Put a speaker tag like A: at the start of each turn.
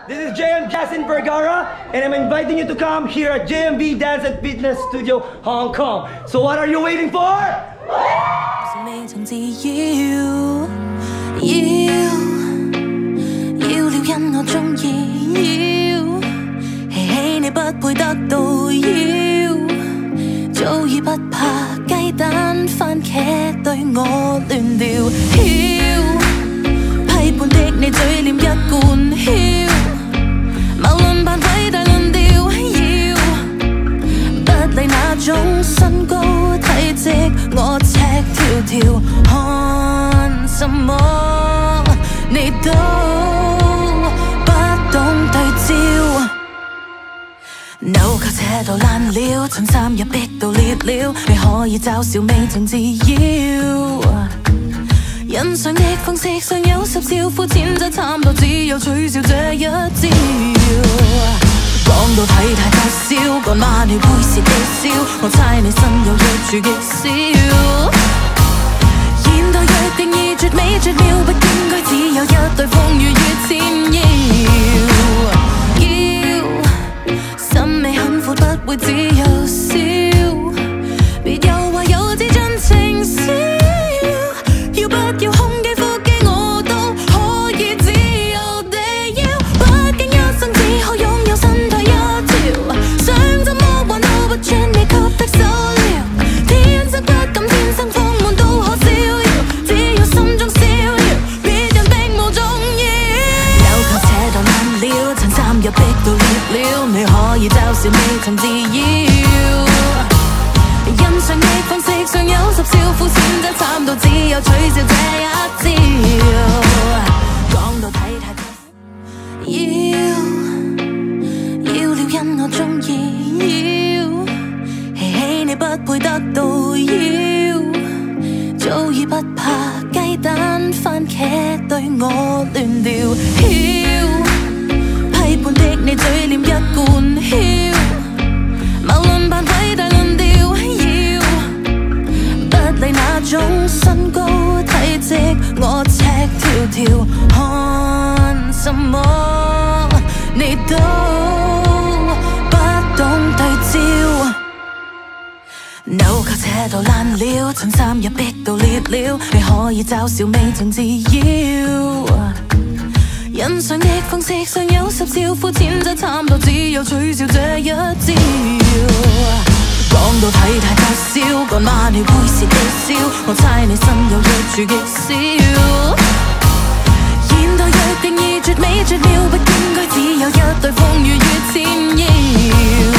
A: This is JMVergara, and I'm inviting you to come here at JMV Dance and Fitness Studio, Hong Kong. So what are you waiting for?
B: 早已不怕雞蛋番茄對我亂聊囂，批判的你嘴臉一貫囂，謬論扮偉大論調要，不理那種身高體積，我赤條條，看什麼你都不懂對焦。 扭扣扯到爛了，襯衫又逼到裂了，你可以嘲笑未曾自擾。欣賞的方式上有十少膚淺，則慘到只有取笑這一招。講到體態發燒，幹嘛你會是嘅笑？我猜你身有弱處極少。現代約定義絕美絕妙，不應該只有一對風雨與纏繞。 心美很闊，不會只有笑。別又話有自盡情宵，要不要胸肌腹肌我都可以自由地要。畢竟一生只可擁有身體一條，想怎麼玩都不穿你給的手鐐。天生骨感，天生豐滿都可逍遙，只要心中逍遙，別人並無重要。扭扣扯到爛了，襯衫又逼到裂了，你可以嘲笑未曾自擾。欣賞的方式上有十少膚淺，則慘到只有取笑這一招。講到體態要了，因我鍾意要，嬉戲你不配得到要，早已不怕雞蛋番茄對我亂聊囂。 批判的你嘴臉一貫囂，謬論扮偉大論調要，不理那種身高體積，我赤條條，看什麼你都不懂對焦。扭扣扯到爛了，襯衫又逼到裂了，你可以嘲笑未曾自擾。 欣賞的方式上有十少膚淺，則慘到只有取笑這一招。講到體態發燒，幹嘛你會是嘅笑？我猜你身有弱處極少。現代約定義絕美絕妙，不應該只有一對風雨與纏繞。